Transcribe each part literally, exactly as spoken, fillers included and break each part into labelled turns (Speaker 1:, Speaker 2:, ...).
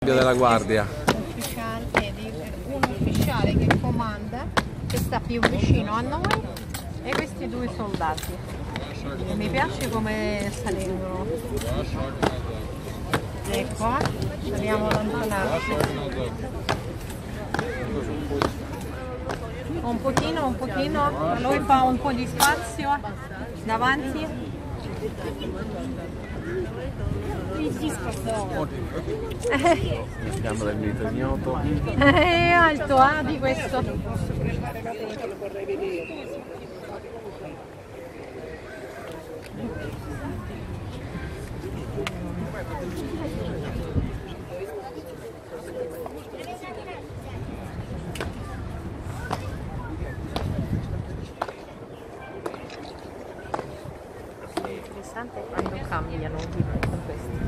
Speaker 1: Della guardia.
Speaker 2: Ufficiale, vedi, un ufficiale che comanda, che sta più vicino a noi, e questi due soldati. E mi piace come salgono. Ecco, saliamo lontanamente. Un pochino, un pochino, lui fa un po' di spazio davanti.
Speaker 1: Il fiamma del mito ignoto.
Speaker 2: È alto, ah, di questo. È interessante quando cambiano di con questi.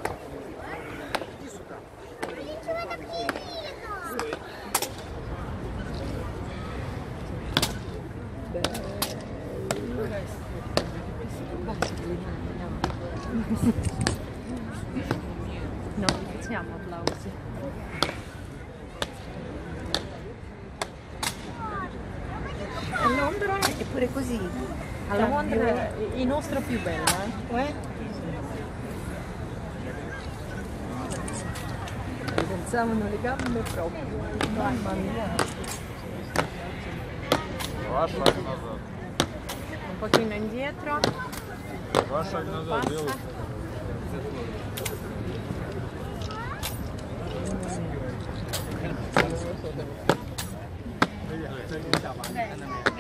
Speaker 2: No, facciamo applausi. A Londra è pure così. A Londra è il nostro più bello, eh? eh? Pensavano le gambe proprio. Mamma mia. Un pochino indietro. Passa.